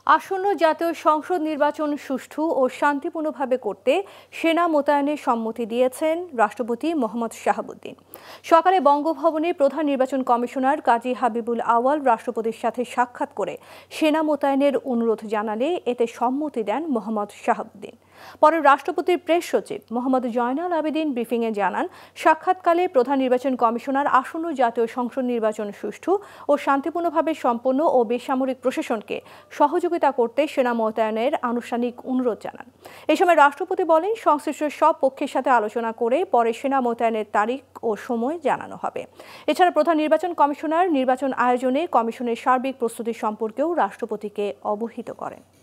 আসন্ন জাতীয় সংসদ নির্বাচন সুষ্ঠু ও শান্তিপূর্ণভাবে করতে সেনা মোতায়েনের সম্মতি দিয়েছেন রাষ্ট্রপতি মোহাম্মদ শাহাবুদ্দিন। সকালে বঙ্গভবনে প্রধান নির্বাচন কমিশনার কাজী হাবিবুল আওয়াল রাষ্ট্রপতির সাথে সাক্ষাৎ করে সেনা মোতায়েনের অনুরোধ জানালে এতে সম্মতি দেন মোহাম্মদ শাহাবুদ্দিন। পরে রাষ্ট্রপতির প্রেস সচিব মোহাম্মদ জয়নাল আবেদিন ব্রিফিংয়ে জানান, সাক্ষাৎকালে প্রধান নির্বাচন কমিশনার আসন্ন জাতীয় সংসদ নির্বাচন সুষ্ঠু ও শান্তিপূর্ণভাবে সম্পন্ন ও বেসামরিক প্রশাসনকে সহযোগিতা করতে সেনা মোতায়েনের আনুষ্ঠানিক অনুরোধ জানান। এই সময় রাষ্ট্রপতি বলেন, সংশ্লিষ্ট সব পক্ষের সাথে আলোচনা করে পরে সেনা মোতায়েনের তারিখ ও সময় জানানো হবে। এছাড়া প্রধান নির্বাচন কমিশনার নির্বাচন আয়োজনে কমিশনের সার্বিক প্রস্তুতি সম্পর্কেও রাষ্ট্রপতিকে অবহিত করেন।